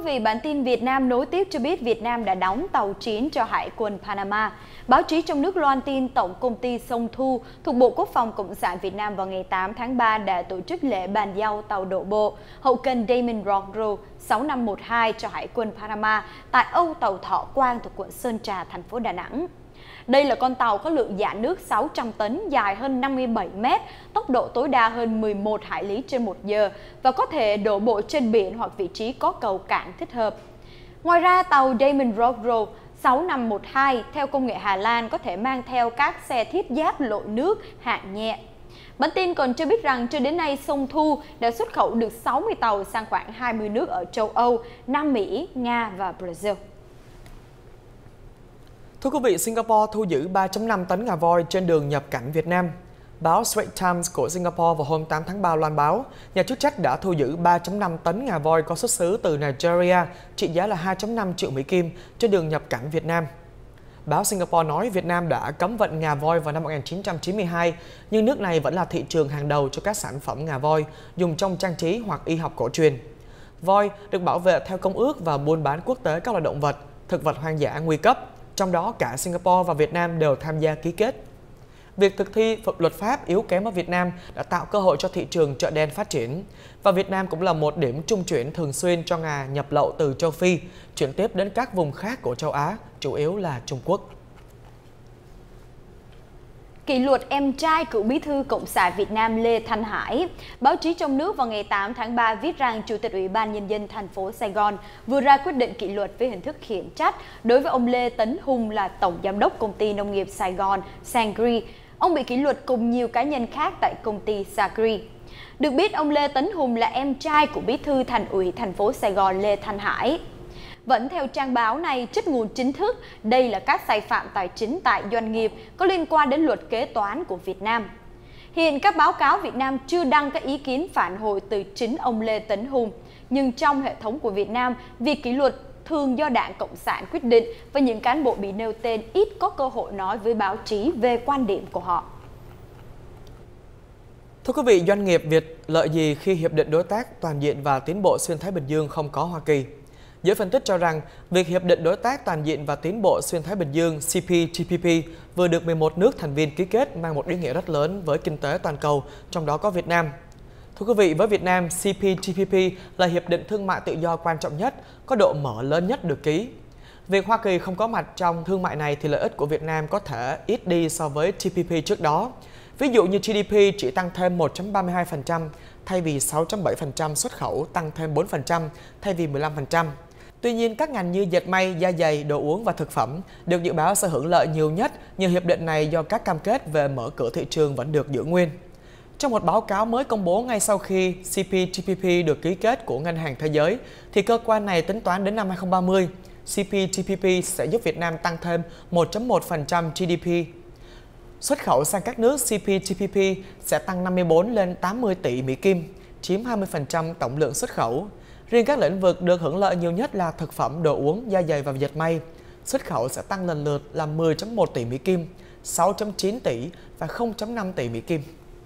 vị, bản tin Việt Nam nối tiếp cho biết Việt Nam đã đóng tàu chiến cho Hải quân Panama. Báo chí trong nước loan tin Tổng công ty Sông Thu thuộc Bộ Quốc phòng Cộng sản Việt Nam vào ngày 8 tháng 3 đã tổ chức lễ bàn giao tàu đổ bộ hậu cần Damon Rockro 6512 cho Hải quân Panama tại âu tàu Thọ Quang thuộc quận Sơn Trà, thành phố Đà Nẵng. Đây là con tàu có lượng dã nước 600 tấn, dài hơn 57 mét, tốc độ tối đa hơn 11 hải lý trên 1 giờ và có thể đổ bộ trên biển hoặc vị trí có cầu cảng thích hợp. Ngoài ra, tàu Damon Rockro 6512 theo công nghệ Hà Lan có thể mang theo các xe thiết giáp lội nước hạng nhẹ. Bản tin còn cho biết rằng cho đến nay Sông Thu đã xuất khẩu được 60 tàu sang khoảng 20 nước ở châu Âu, Nam Mỹ, Nga và Brazil. Thưa quý vị, Singapore thu giữ 3,5 tấn ngà voi trên đường nhập cảnh Việt Nam. Báo Straits Times của Singapore vào hôm 8 tháng 3 loan báo, nhà chức trách đã thu giữ 3,5 tấn ngà voi có xuất xứ từ Nigeria, trị giá là 2,5 triệu Mỹ Kim trên đường nhập cảnh Việt Nam. Báo Singapore nói Việt Nam đã cấm vận ngà voi vào năm 1992, nhưng nước này vẫn là thị trường hàng đầu cho các sản phẩm ngà voi dùng trong trang trí hoặc y học cổ truyền. Voi được bảo vệ theo công ước và buôn bán quốc tế các loài động vật, thực vật hoang dã nguy cấp. Trong đó cả Singapore và Việt Nam đều tham gia ký kết. Việc thực thi luật pháp yếu kém ở Việt Nam đã tạo cơ hội cho thị trường chợ đen phát triển. Và Việt Nam cũng là một điểm trung chuyển thường xuyên cho ngà nhập lậu từ châu Phi, chuyển tiếp đến các vùng khác của châu Á, chủ yếu là Trung Quốc. Kỷ luật em trai cựu bí thư Cộng sản Việt Nam Lê Thanh Hải. Báo chí trong nước vào ngày 8 tháng 3 viết rằng Chủ tịch Ủy ban Nhân dân thành phố Sài Gòn vừa ra quyết định kỷ luật với hình thức khiển trách đối với ông Lê Tấn Hùng là Tổng Giám đốc Công ty Nông nghiệp Sài Gòn Sangri. Ông bị kỷ luật cùng nhiều cá nhân khác tại công ty Sangri. Được biết, ông Lê Tấn Hùng là em trai của bí thư Thành ủy thành phố Sài Gòn Lê Thanh Hải. Vẫn theo trang báo này, trích nguồn chính thức, đây là các sai phạm tài chính tại doanh nghiệp có liên quan đến luật kế toán của Việt Nam. Hiện các báo cáo Việt Nam chưa đăng các ý kiến phản hồi từ chính ông Lê Tấn Hùng, nhưng trong hệ thống của Việt Nam, việc kỷ luật thường do Đảng Cộng sản quyết định và những cán bộ bị nêu tên ít có cơ hội nói với báo chí về quan điểm của họ. Thưa quý vị, doanh nghiệp Việt lợi gì khi Hiệp định Đối tác Toàn diện và Tiến bộ Xuyên Thái Bình Dương không có Hoa Kỳ? Giới phân tích cho rằng, việc Hiệp định Đối tác Toàn diện và Tiến bộ Xuyên Thái Bình Dương CPTPP vừa được 11 nước thành viên ký kết mang một ý nghĩa rất lớn với kinh tế toàn cầu, trong đó có Việt Nam. Thưa quý vị, với Việt Nam, CPTPP là hiệp định thương mại tự do quan trọng nhất, có độ mở lớn nhất được ký. Việc Hoa Kỳ không có mặt trong thương mại này thì lợi ích của Việt Nam có thể ít đi so với TPP trước đó. Ví dụ như GDP chỉ tăng thêm 1,32% thay vì 6,7%, xuất khẩu tăng thêm 4% thay vì 15%. Tuy nhiên, các ngành như dệt may, da giày, đồ uống và thực phẩm được dự báo sẽ hưởng lợi nhiều nhất nhờ hiệp định này do các cam kết về mở cửa thị trường vẫn được giữ nguyên. Trong một báo cáo mới công bố ngay sau khi CPTPP được ký kết của Ngân hàng Thế giới, thì cơ quan này tính toán đến năm 2030, CPTPP sẽ giúp Việt Nam tăng thêm 1,1% GDP. Xuất khẩu sang các nước CPTPP sẽ tăng 54 lên 80 tỷ Mỹ Kim, chiếm 20% tổng lượng xuất khẩu. Riêng các lĩnh vực được hưởng lợi nhiều nhất là thực phẩm, đồ uống, da giày và dệt may. Xuất khẩu sẽ tăng lần lượt là 10,1 tỷ Mỹ Kim, 6,9 tỷ và 0,5 tỷ Mỹ Kim.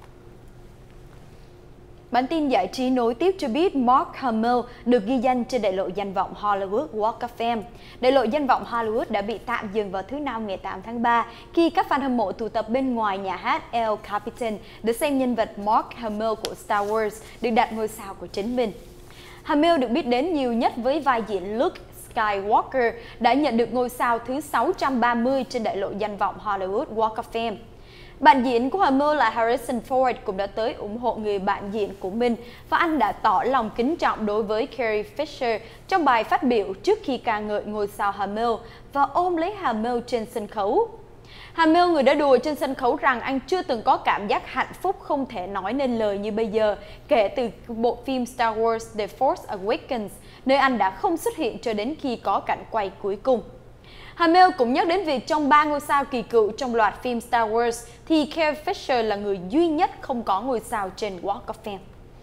Bản tin giải trí nối tiếp cho biết Mark Hamill được ghi danh trên đại lộ danh vọng Hollywood Walk of Fame. Đại lộ danh vọng Hollywood đã bị tạm dừng vào thứ Năm ngày 8 tháng 3 khi các fan hâm mộ tụ tập bên ngoài nhà hát El Capitan để xem nhân vật Mark Hamill của Star Wars được đặt ngôi sao của chính mình. Hamill được biết đến nhiều nhất với vai diễn Luke Skywalker đã nhận được ngôi sao thứ 630 trên đại lộ danh vọng Hollywood Walk of Fame. Bạn diễn của Hamill là Harrison Ford cũng đã tới ủng hộ người bạn diễn của mình và anh đã tỏ lòng kính trọng đối với Carrie Fisher trong bài phát biểu trước khi ca ngợi ngôi sao Hamill và ôm lấy Hamill trên sân khấu. Hamill, người đã đùa trên sân khấu rằng anh chưa từng có cảm giác hạnh phúc không thể nói nên lời như bây giờ kể từ bộ phim Star Wars The Force Awakens, nơi anh đã không xuất hiện cho đến khi có cảnh quay cuối cùng. Hamill cũng nhắc đến việc trong 3 ngôi sao kỳ cựu trong loạt phim Star Wars thì Carrie Fisher là người duy nhất không có ngôi sao trên Walk of Fame.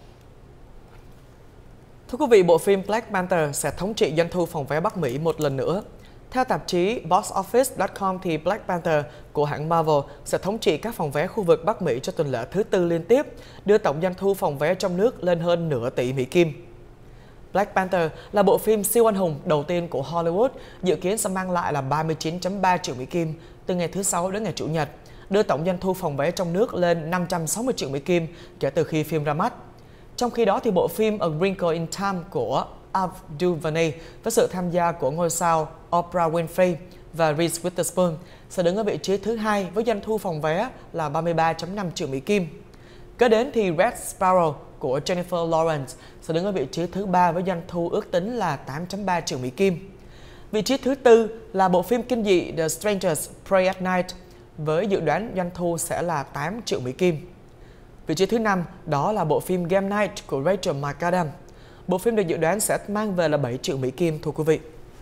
Thưa quý vị, bộ phim Black Panther sẽ thống trị doanh thu phòng vé Bắc Mỹ một lần nữa. Theo tạp chí boxoffice.com thì Black Panther của hãng Marvel sẽ thống trị các phòng vé khu vực Bắc Mỹ cho tuần lễ thứ tư liên tiếp, đưa tổng doanh thu phòng vé trong nước lên hơn nửa tỷ Mỹ Kim. Black Panther là bộ phim siêu anh hùng đầu tiên của Hollywood, dự kiến sẽ mang lại là 39,3 triệu Mỹ Kim từ ngày thứ Sáu đến ngày Chủ nhật, đưa tổng doanh thu phòng vé trong nước lên 560 triệu Mỹ Kim kể từ khi phim ra mắt. Trong khi đó, thì bộ phim A Wrinkle in Time của Ava DuVernay với sự tham gia của ngôi sao Oprah Winfrey và Reese Witherspoon sẽ đứng ở vị trí thứ hai với doanh thu phòng vé là 33,5 triệu Mỹ Kim. Kế đến thì Red Sparrow của Jennifer Lawrence sẽ đứng ở vị trí thứ ba với doanh thu ước tính là 8,3 triệu Mỹ Kim. Vị trí thứ tư là bộ phim kinh dị The Strangers Prey at Night với dự đoán doanh thu sẽ là 8 triệu Mỹ Kim. Vị trí thứ năm đó là bộ phim Game Night của Rachel McAdams. Bộ phim được dự đoán sẽ mang về là 7 triệu Mỹ Kim, thưa quý vị.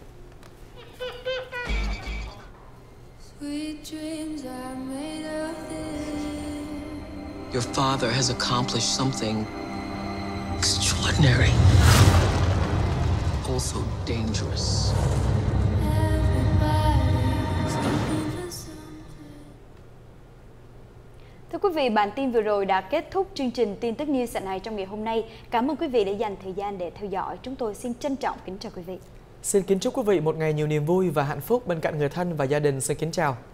Your father has accomplished something extraordinary, also dangerous. Thưa quý vị, bản tin vừa rồi đã kết thúc chương trình tin tức news at night trong ngày hôm nay. Cảm ơn quý vị đã dành thời gian để theo dõi. Chúng tôi xin trân trọng kính chào quý vị. Xin kính chúc quý vị một ngày nhiều niềm vui và hạnh phúc bên cạnh người thân và gia đình. Xin kính chào.